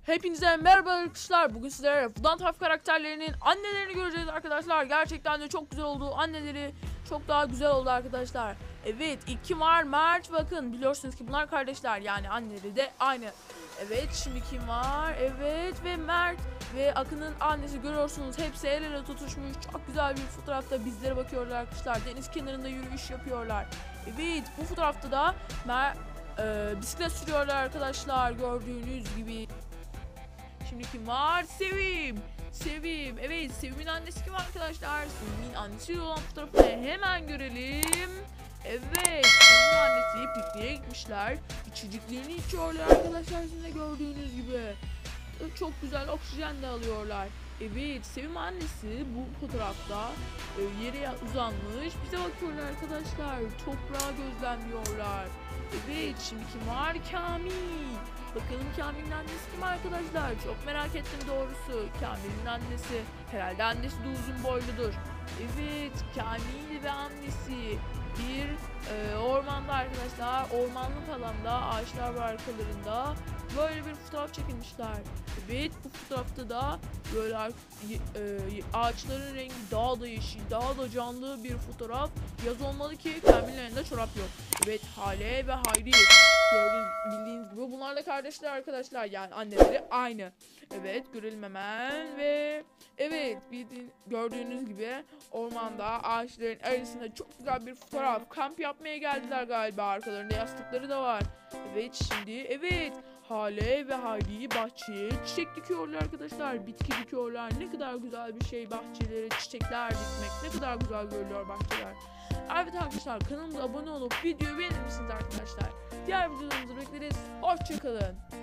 Hepinize merhaba arkadaşlar. Bugün sizlere Fudan Tayf karakterlerinin annelerini göreceğiz arkadaşlar. Gerçekten de çok güzel oldu. Anneleri çok daha güzel oldu arkadaşlar. Evet, iki var Mert, bakın biliyorsunuz ki bunlar kardeşler, yani anneleri de aynı. Evet, şimdi kim var? Evet, ve Mert ve Akın'ın annesi, görüyorsunuz hepsi el ele tutuşmuş. Çok güzel bir fotoğrafta bizlere bakıyorlar arkadaşlar. Deniz kenarında yürüyüş yapıyorlar. Evet, bu fotoğrafta da bisiklet sürüyorlar arkadaşlar, gördüğünüz gibi. Şimdi kim var? Sevim. Evet, Sevim'in annesi kim arkadaşlar? Sevim'in annesi olan fotoğrafı hemen görelim. Evet, Sevim'in annesi pikniğe gitmişler. İçeceklerini içiyorlar arkadaşlar, sizin de gördüğünüz gibi. Çok güzel oksijen de alıyorlar. Evet, Sevim annesi bu fotoğrafta yere uzanmış bize bakıyorlar arkadaşlar. Toprağı gözlemliyorlar. Evet, şimdi kim var? Kamil. Bakalım Kamil'in annesi kim arkadaşlar? Çok merak ettim doğrusu. Kamil'in annesi. Herhalde annesi de uzun boyludur. Evet, Kamil ve annesi bir ormanda arkadaşlar. Ormanlık alanda ağaçlar var arkalarında. Böyle bir fotoğraf çekilmişler. Evet, bu fotoğrafta da böyle ağaçların rengi daha da yeşil, daha da canlı bir fotoğraf. Yaz olmalı ki Kamil'in elinde çorap yok. Evet, Hale ve Hayri. Bildiğiniz gibi bunlar da kardeşler arkadaşlar, yani anneleri aynı. Evet, görelim hemen ve evet, gördüğünüz gibi ormanda ağaçların arasında çok güzel bir fotoğraf. Kamp yapmaya geldiler galiba, arkalarında yastıkları da var. Evet, şimdi evet, Hale ve Hayri bahçeye çiçek dikiyorlar arkadaşlar. Bitki dikiyorlar. Ne kadar güzel bir şey bahçelere çiçekler dikmek. Ne kadar güzel görülüyor bahçeler. Evet arkadaşlar, kanalımıza abone olup videoyu beğenir misiniz arkadaşlar? Diğer videolarımızı bekleriz. Hoşçakalın.